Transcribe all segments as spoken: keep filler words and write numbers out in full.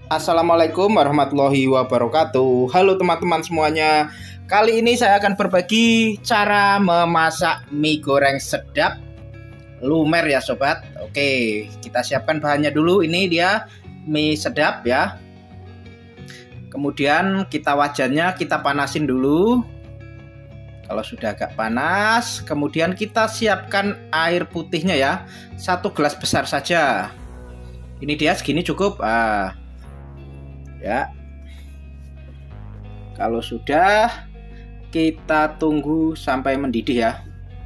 Assalamualaikum warahmatullahi wabarakatuh. Halo teman-teman semuanya. Kali ini saya akan berbagi cara memasak mie goreng sedap lumer ya sobat. Oke, kita siapkan bahannya dulu. Ini dia mie sedap ya. Kemudian kita wajannya kita panasin dulu. Kalau sudah agak panas, kemudian kita siapkan air putihnya ya. Satu gelas besar saja. Ini dia segini cukup. Ah. Ya, kalau sudah kita tunggu sampai mendidih ya.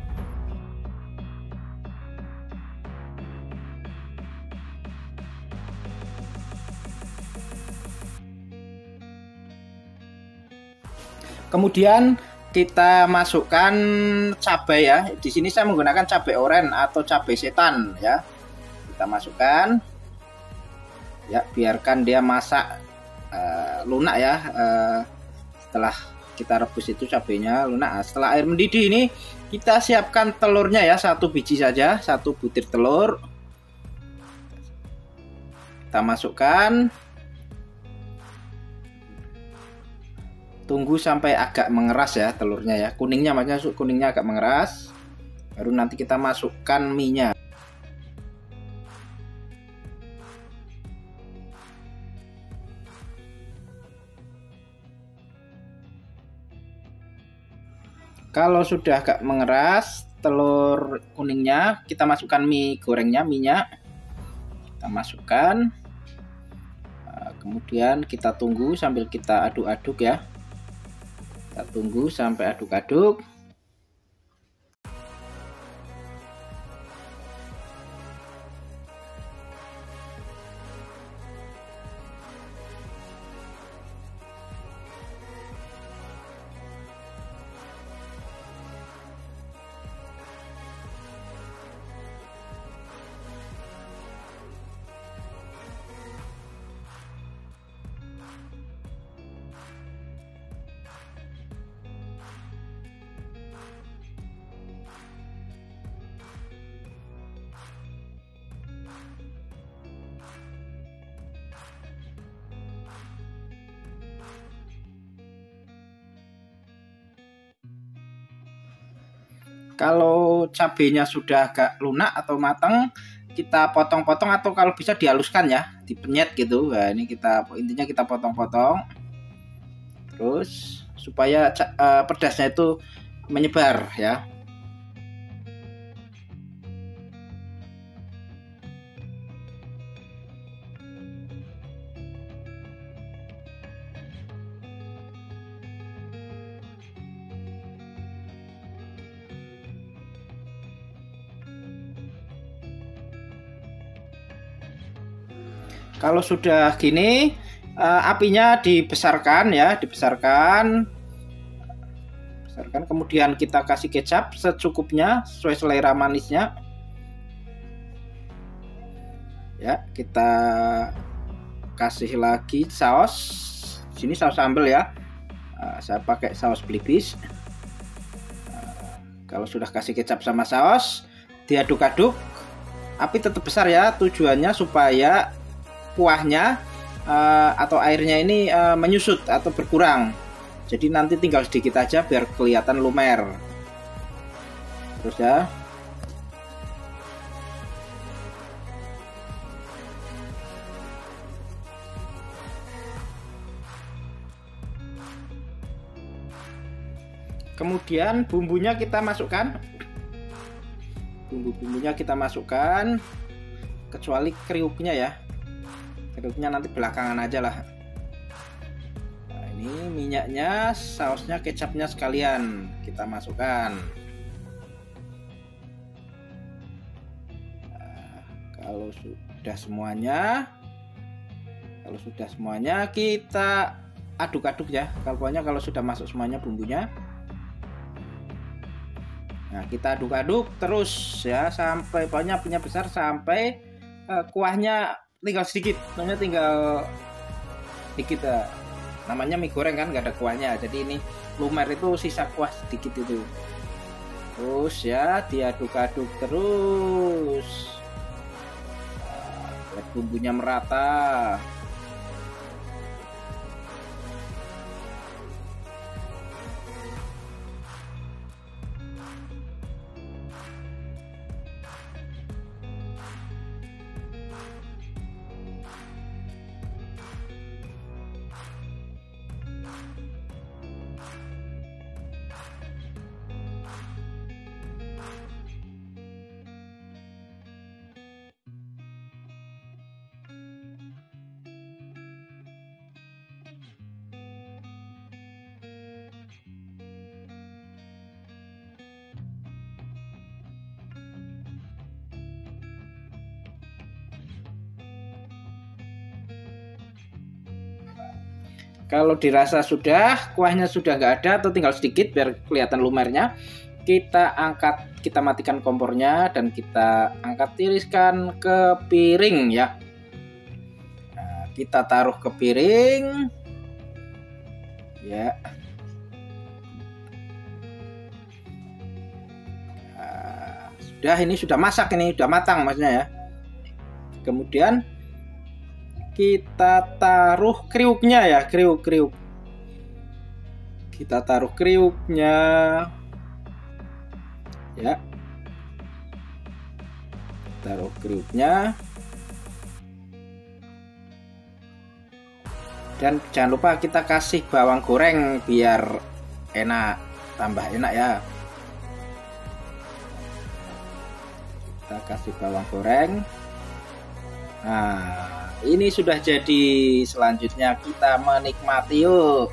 Kemudian kita masukkan cabai ya. Di sini saya menggunakan cabai oren atau cabai setan ya. Kita masukkan. Ya, biarkan dia masak Uh, lunak ya. Uh, setelah kita rebus itu cabenya lunak. Setelah air mendidih ini kita siapkan telurnya ya, satu biji saja, satu butir telur kita masukkan. Tunggu sampai agak mengeras ya telurnya ya, kuningnya maksudnya kuningnya agak mengeras, baru nanti kita masukkan minyak. Kalau sudah agak mengeras telur kuningnya, kita masukkan mie gorengnya, minyak kita masukkan. Kemudian kita tunggu sambil kita aduk-aduk ya. Kita tunggu sampai aduk-aduk. Kalau cabenya sudah agak lunak atau matang, kita potong-potong atau kalau bisa dihaluskan ya, dipenyet gitu. Nah, ini kita intinya kita potong-potong. Terus supaya uh, pedasnya itu menyebar ya. Kalau sudah gini, uh, apinya dibesarkan ya, dibesarkan, besarkan. Kemudian kita kasih kecap secukupnya, sesuai selera manisnya. Ya, kita kasih lagi saus. Sini saus sambal ya. Uh, saya pakai saus belibis. Uh, kalau sudah kasih kecap sama saus, diaduk-aduk. Api tetap besar ya, tujuannya supaya kuahnya uh, atau airnya ini uh, menyusut atau berkurang. Jadi nanti tinggal sedikit aja biar kelihatan lumer. Terus ya. Kemudian bumbunya kita masukkan. Bumbu-bumbunya kita masukkan, kecuali kriuknya ya. Kriuknya nanti belakangan aja lah. Nah, ini minyaknya, sausnya, kecapnya sekalian kita masukkan. Nah, kalau sudah semuanya, kalau sudah semuanya kita aduk-aduk ya. Kalau pokoknya kalau sudah masuk semuanya bumbunya, nah kita aduk-aduk terus ya sampai pokoknya apinya besar sampai uh, kuahnya tinggal sedikit, namanya tinggal sedikit ya. Namanya mie goreng kan nggak ada kuahnya, jadi ini lumer itu sisa kuah sedikit itu. Terus ya diaduk-aduk terus, nah, bumbunya merata. Kalau dirasa sudah, kuahnya sudah nggak ada atau tinggal sedikit biar kelihatan lumernya, kita angkat, kita matikan kompornya dan kita angkat tiriskan ke piring ya. Nah, kita taruh ke piring ya. Nah, sudah, ini sudah masak, ini sudah matang maksudnya ya. Kemudian kita taruh kriuknya ya, kriuk kriuk. Kita taruh kriuknya ya. Taruh kriuknya. Dan jangan lupa kita kasih bawang goreng biar enak, tambah enak ya. Kita kasih bawang goreng. Nah, ini sudah jadi. Selanjutnya kita menikmati yuk.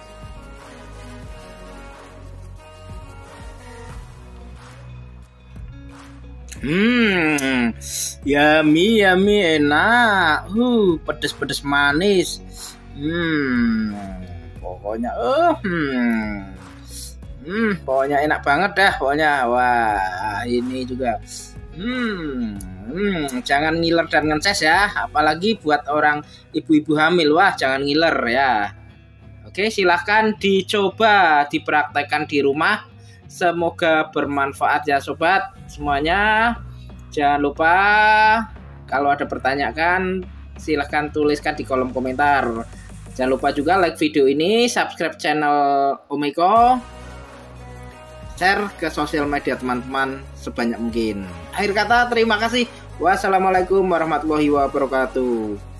Hmm, yummy yummy, enak. Uh, pedes-pedes manis. Hmm, pokoknya uh, hmm. Hmm, pokoknya enak banget dah pokoknya. Wah, ini juga. Hmm, hmm, jangan ngiler dan ngeces ya, apalagi buat orang ibu-ibu hamil. Wah, jangan ngiler ya. Oke, silahkan dicoba, dipraktekkan di rumah. Semoga bermanfaat ya sobat semuanya. Jangan lupa kalau ada pertanyaan silahkan tuliskan di kolom komentar. Jangan lupa juga like video ini, subscribe channel Om Eko, share ke sosial media teman-teman sebanyak mungkin. Akhir kata, terima kasih. Wassalamualaikum warahmatullahi wabarakatuh.